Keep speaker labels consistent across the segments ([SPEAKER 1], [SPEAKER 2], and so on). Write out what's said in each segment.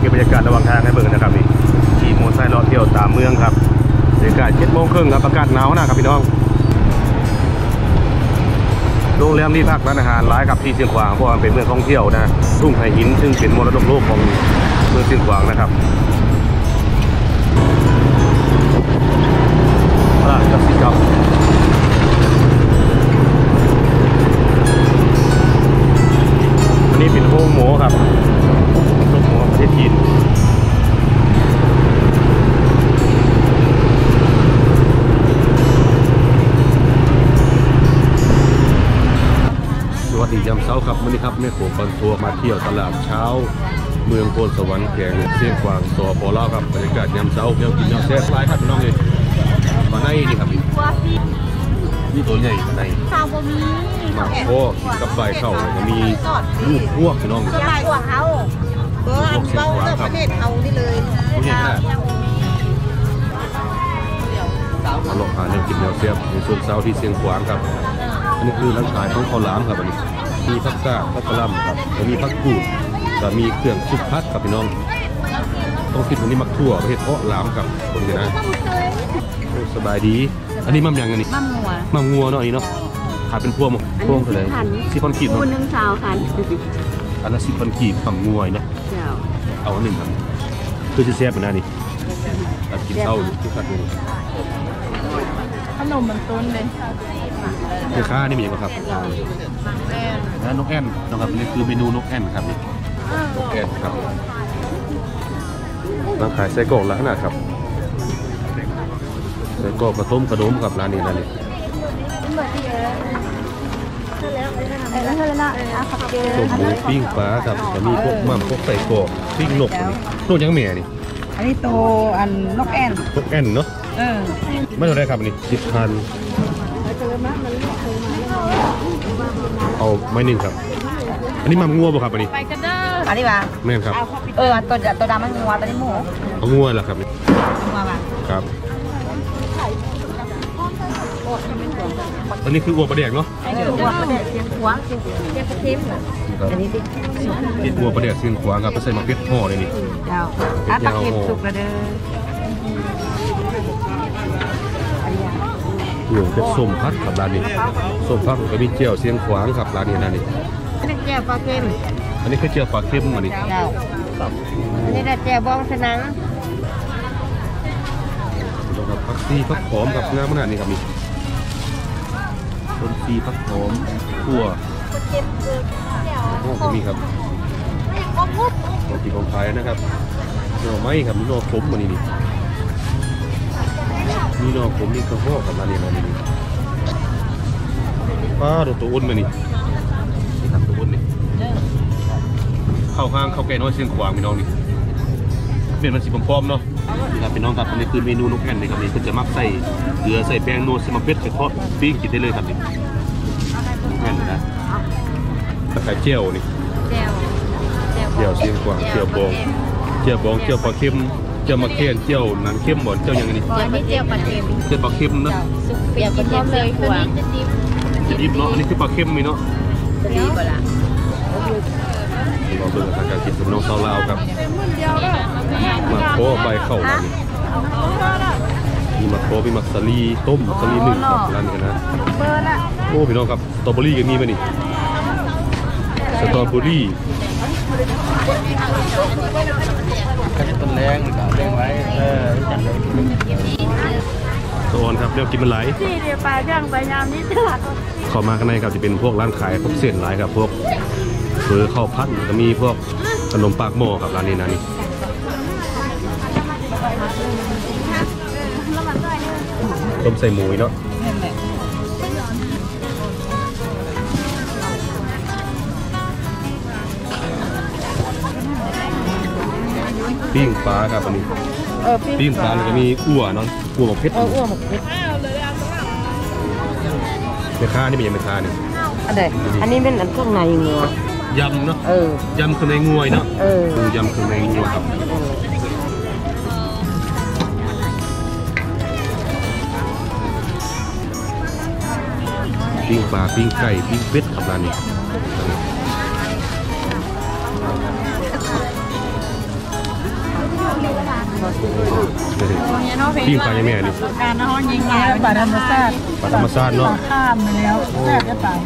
[SPEAKER 1] บรรยากาศระหว่างทางให้เบิ่งนะครับนี่ขี่มอเตอร์ไซค์เลาะเที่ยวตามเมืองครับบรรยากาศ7:30ครับอากาศหนาวนะครับพี่น้องโรงแรมที่พักร้านอาหารหลายครับที่เชียงขวางเพราะว่าเป็นเมืองท่องเที่ยวนะทุ่งไห่หินซึ่งเป็นมรดกโลกของเมืองเชียงขวางนะครับกับสิครับอันนี้เป็นโฮงหมูครับโฮงหมูประเทศจีนสวัสดียามเช้าครับวันนี้ครับแม่โขงปันทัวร์มาเที่ยวตลาดเช้าเมืองโพนสวรรค์แข่งเชียงขวางสปลาวครับบรรยากาศยามเช้าเที่ยวกินยำแซ่บหลายครับน้องเลยมาในนี่ครับนี่ตัวใหญ่มาในมาโคกินกับใบเข้าจะมีลูกพวกพี่น้องใบพวกเขาเบ้าเลือกประเทศเขานี่เลยตัวใหญ่ขนาดมาลองหาเรื่องกินแนวเสียบในช่วงเช้าที่เชียงขวางครับอันนี้คือร้านขายของข้าวหลามครับอันนี้มีผักกาดผักกะหล่ำครับแล้วมีผักกูดแต่มีเครื่องซุปพัดครับพี่น้องต้องคิดวันนี้มักทั่วประเทศเพาะหลามกับคนกันนะสบายดีอันนี้มั่มยังอันนี้มั่มงัวเนาะอันนี้เนาะขายเป็นพวงเท่าไหร่10,000 กีบเนาะ1 สาวคันอันละ10,000 กีบมั่มงัวเนาะเอาอันหนึ่งครับคือจะแซ่บเหมือนกันนี่กินข้าวที่ขัดดู
[SPEAKER 2] ขนมมันต้นเลย
[SPEAKER 1] เนื้อข้านี่มีอะไรครับและนกแอ่นนะครับนี่คือเมนูนกแอ่นครับนี่นกแอ่นครับร้านขายไส้กรอกแล้วขนาดครับไส้กรอกกระต้มขนมครับร้านนี้ส้มหมูปิ้งปลาครับจะมีพวกมั่มพวกไส้กรอกปิ้งนกนกยังเมียนี่
[SPEAKER 2] อันนี้โตอันนกแอ่น
[SPEAKER 1] เนาะไม่เท่าไรครับอันนี้10,000เอาไม่1ครับอันนี้มั่มงัวป่ะครับอันนี้
[SPEAKER 2] ไปกันเด้ออันนี้ป่ะ
[SPEAKER 1] แม่นครับ
[SPEAKER 2] ตัวดำมันงัวตัวนี้หมู
[SPEAKER 1] เอางัวเหรอครับ
[SPEAKER 2] งัวป่ะ
[SPEAKER 1] ครับอันนี้คืออัวปลาแดกเนาะ
[SPEAKER 2] อัวปลาแดกเสียงขวางเสียงปลาเค็มอันนี้
[SPEAKER 1] ติดอัวปลาแดกเสียงขวางครับใส่มะเขือห่อเลยนี่
[SPEAKER 2] ยาวปลาเค็มสุกแล้วเด้อ
[SPEAKER 1] หลวงเป็นส้มพัดครับร้านนี้ส้มพัดก็มีเจียวเสียงขวางครับร้านนี้นั่นนี่
[SPEAKER 2] อันนี้เจียวปลาเค็ม
[SPEAKER 1] อันนี้คือเจียวปลาเค็มอันนี้
[SPEAKER 2] อันนี้เจียวบองสนัง
[SPEAKER 1] ผักซีผักหอมกับน้ำมันนี่ครับนี่ต้นซีผักหอมถั่วก็มีครับของที่ของไทยนะครับหน่อไม้ครับนี่หน่อขมอันนี้นี่นี่น้องผมนี่กระเพาะกับร้านนี้นะนี่ป้าตัวอ้นมานี่ครับตัวอ้นนี่เข้าห้างเข้าแก่น้อยเชียงขวางพี่น้องนี่เป็นมันสีปอมๆเนาะนี่ครับพี่น้องครับอันนี้คือเมนูนกแอ่นนี่ครับนี่คือจะมักใส่เกลือใส่แป้งโนซิมาเป็ดใส่ทอดปิ้งกินได้เลยครับนี่นกแอ่นนะตะไคร้เจียวนี่เจียวเชียงขวางเจียวบองเจียวปลาเค็มเจียวมะเขือเจียวหนังเข้มบ่เจียวยังไงนี่
[SPEAKER 2] เจียวปลาเค็ม
[SPEAKER 1] เนาะ
[SPEAKER 2] เจียวปลาเค็มเลยหัว
[SPEAKER 1] จะดิบเนาะอันนี้คือปลาเค็มมีเนาะ
[SPEAKER 2] ดีบ่ล่ะ
[SPEAKER 1] เราเบิ่งการกินกับน้องสาวลาวครับมาโคใบเข้ามีมาโคมีมักสลีต้มสลี1ครับร้านนี้นะโอ้พี่น้องครับสตรอเบอรี่ก็มีมั้ยนี่สตรอเบอรี่
[SPEAKER 3] ต้นแรงกับแรงไว้จัดเลย
[SPEAKER 1] โซนครับเดี๋ยวกินมันไหล
[SPEAKER 2] ที่เดี๋ยวไปย่างไปยามนี้ตลาด
[SPEAKER 1] เข้ามาข้างในครับจะเป็นพวกร้านขายพวกเส้นหลายครับพวกเฟอข้าวพัดจะมีพวกขนมปากหม้อครับร้านนี้นะนี่ต้มใส่หมูเนาะปิ้งปลาครับอันนี้ปิ้งปลาแล้วก็มีอั่วเนาะอั่วหมกเพชร
[SPEAKER 2] อั่วหมกเพชร
[SPEAKER 1] เมค่านี่เป็นยังเมค่านี่
[SPEAKER 2] อันนี้เป็นอันเครื่องในงัวย
[SPEAKER 1] ำเนาะยำเครื่องในงัวเนาะยำเครื่องในงัวครับปิ้งปลาปิ้งไก่ปิ้งเป็ดครับร้านนี้ปิ้งปลายังแม่นี่
[SPEAKER 2] การน้องยิงปลาธรรมชาติ
[SPEAKER 1] ปลาธรรมชาติเนาะ
[SPEAKER 2] ข้ามไปแล้วแซ่บจะตาย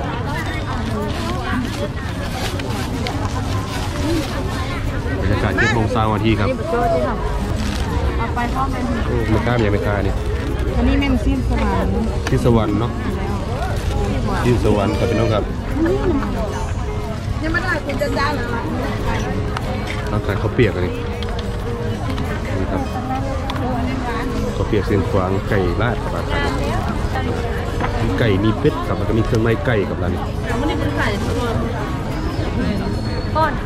[SPEAKER 1] บรรยากาศ7 โมงเช้าวันที่ครับ
[SPEAKER 2] เอาไปพ่อเป็น
[SPEAKER 1] โอ้ไม่กล้ายังไม่กล้านี่
[SPEAKER 2] อันนี้แม่นสิ้นสวรรค์
[SPEAKER 1] ที่สวรรค์เนาะที่สวรรค์ครับพี่น้องครับ
[SPEAKER 2] ยังไม่ได้คุณจะจ้างหรือ
[SPEAKER 1] ร่างกายเขาเปียกอันนี้นี่ครับเขาเปียกเสียงขวางไก่ลาดกับอาหารมีไก่มีเป็ดกับแล้วก็มีเครื่องในไก่กับร้านนี้
[SPEAKER 2] ไม่ได้เป็นไข่ทุกคนก้อน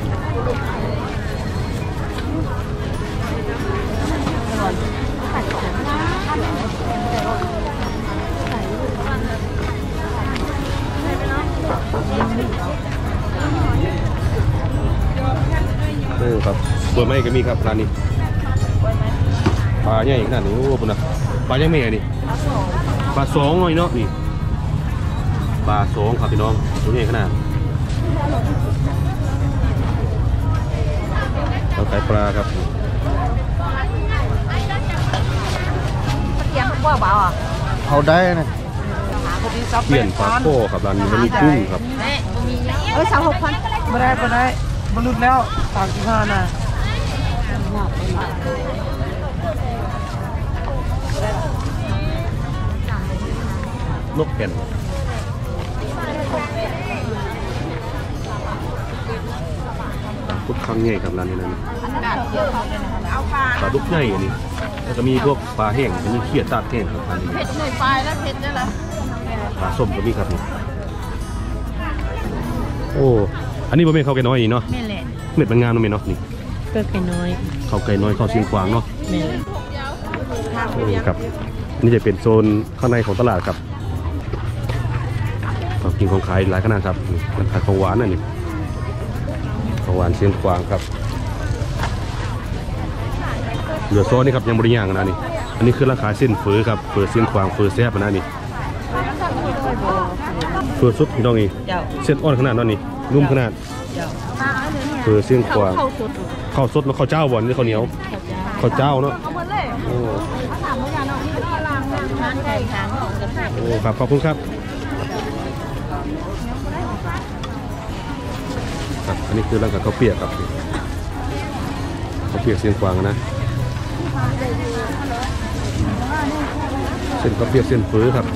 [SPEAKER 1] ครับเปิดไม่ก็มีครับร้านนี้ปลาใหญ่ขนาดนี้โอ้ปุ่นนะปลาใหญ่แม่นี่ปลาสองหน่อยเนาะนี่ปลาสองครับพี่น้องตัวใหญ่ขนาดเราขายปลาครับ
[SPEAKER 2] เกี๊ยวว่าเบาอ่ะ
[SPEAKER 3] เอาได้นะ
[SPEAKER 1] เปลี่ยนปลาโก้ครับร้านนี้มันมีกุ้งครับ
[SPEAKER 2] 36,000
[SPEAKER 3] ไม่ได้บรรลุแล้ว35นะ
[SPEAKER 1] นกแก่นพุทธครั้งใหญ่ครับร้านนี้นะปลาดุกใหญ่อันนี้แล้วก็มีพวกปลาแห้งมีเขียดตากแห้งครับร้านนี้
[SPEAKER 2] เผ็ดหน่อยปลายแล้วเผ็ดได้ละ
[SPEAKER 1] ปลาส้มก็มีครับนี่โอ้อันนี้บ่เป็นข้าวไก่น้อยนี่เนาะ
[SPEAKER 2] แม่แหละ
[SPEAKER 1] เม็ดมันงามเนาะแม่เนาะนี่
[SPEAKER 2] เกิดไก่น้อย
[SPEAKER 1] ข้าวไก่น้อยข้าวเชียงขวางเนาะ
[SPEAKER 2] แม่
[SPEAKER 1] ครับนี่จะเป็นโซนข้างในของตลาดครับของกินของขายหลายขนาดครับนี่มันขายของหวานน่ะนี่ของหวานเชียงขวางครับเหลือโซนนี่ครับยังบริย่างนะนี่อันนี้คือราคาเส้นเฟือครับเฟือเชียงขวางเฟือแซ่บนะนี่เฟือสุดพี่น้องนี่เส้นอ่อนขนาดนั้นนี่นุ่มขนาดเฟือเชียงขวางข้าวสดแล้วข้าวเจ้าบ่นี่ข้าวเหนียวข้าวเจ้าเนาะโอ้โอ้ครับขอบคุณครับครับอันนี้คือร้านข้าวเปียกครับข้าวเปียกเชียงขวางนะเส้นข้าวเปียกเส้นเฟือครับ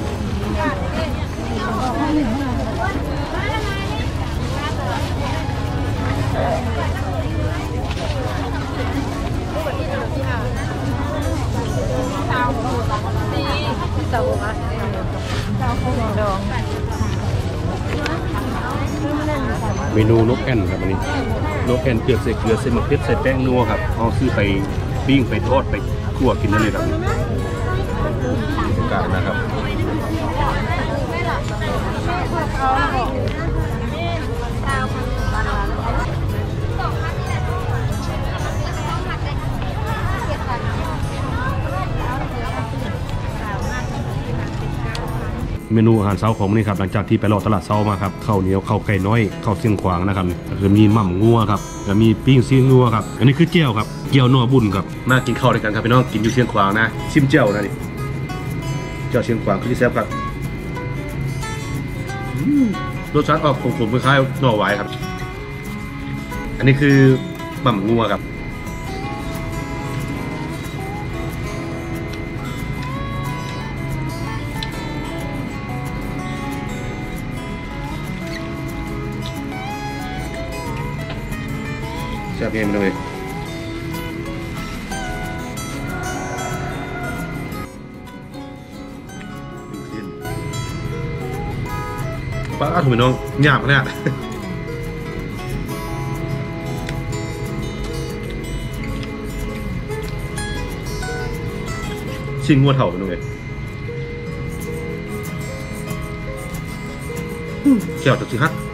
[SPEAKER 1] เมนูนกแอ่นครับอันนี้นกแอ่นเกลือใส่เกลือใส่มะเขือใส่แป้งนัวครับเอาซื้อไปปิ้งไปทอดไปคั่วกินได้เลยครับอากาศนะครับเมนูอาหารเช้าของมื้อนี้ครับหลังจากที่ไปรอตลาดเช้ามาครับข้าวเหนียวข้าวไก่น้อยข้าวเสียงขวางนะครับคือมีหม่ำงัวครับแล้วมีปิ้งซีงัวครับอันนี้คือเจียวครับเจียวนัวบุญครับมากินข้าวด้วยกันครับพี่น้องกินอยู่เชียงขวางนะชิมเจียวนะนี่เจียวเชียงขวางคือที่แซ่บครับรสชาติออกขมๆคล้ายๆหน่อหวายครับอันนี้คือหม่ำงัวครับแซ่บเองเลยป้าถุยน้องหยาบขนาดชิงงัวเถ่าไปเลยเขียวจะสิฮัก